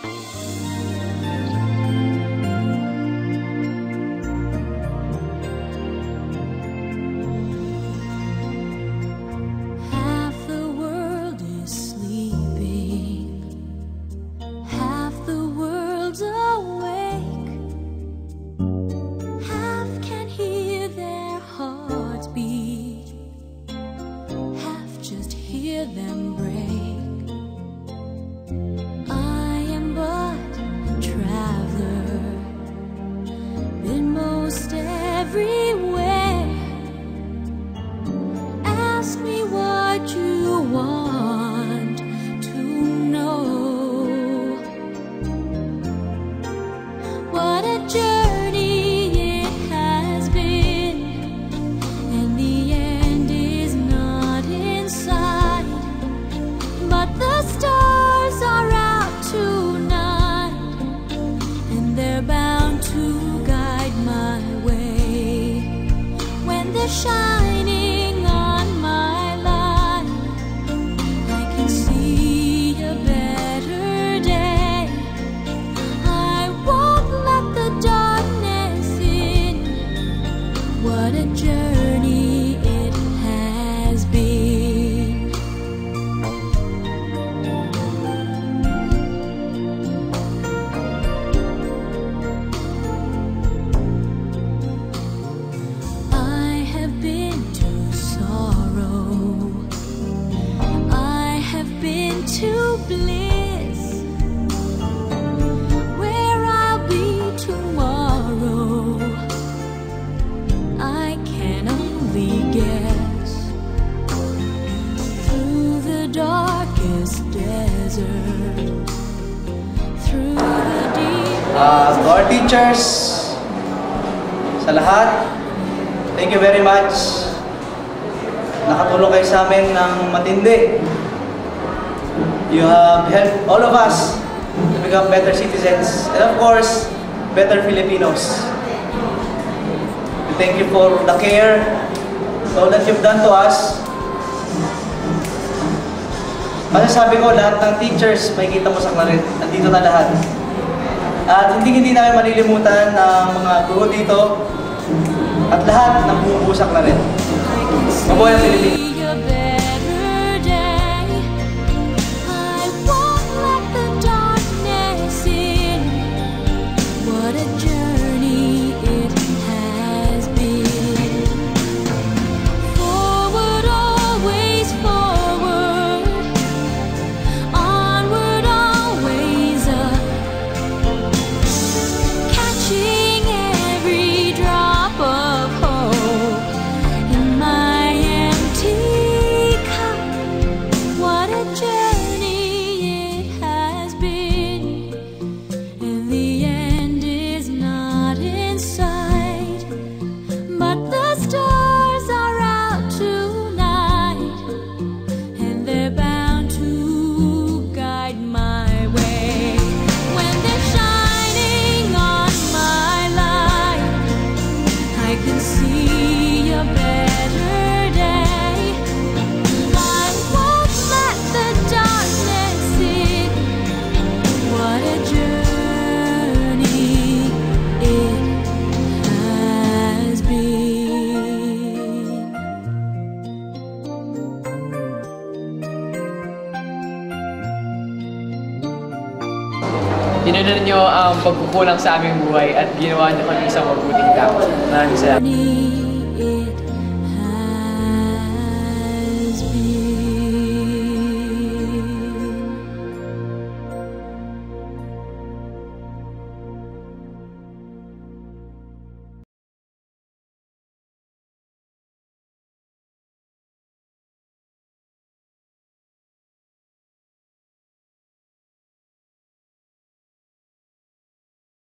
Them break. I am but a traveler, been most everywhere. Ask me what you want to know. What a journey it has been, and the end is not in sight. But the stars are out tonight, and they're bound to guide my way. When they're shining on my life, I can see a better day. I won't let the darkness in. What a journey it has been. To bliss, where I'll be tomorrow, I can only guess. Through the darkest desert, through the deep. To our teachers, sa lahat, thank you very much. Nakatulong kayo sa amin ng matindi. You have helped all of us to become better citizens and of course, better Filipinos. We thank you for the care, all that you've done to us. Masasabi ko, lahat ng teachers, makikita mo sa Claret, nandito na lahat. At hindi namin malilimutan ang mga guro dito at lahat ng bumubuo sa Claret. Mabuhay ang Pilipinas! Tinunod niyo ang pagkukulang sa aming buhay at ginawa niyo kami isang mabuting tao. Maraming salamat.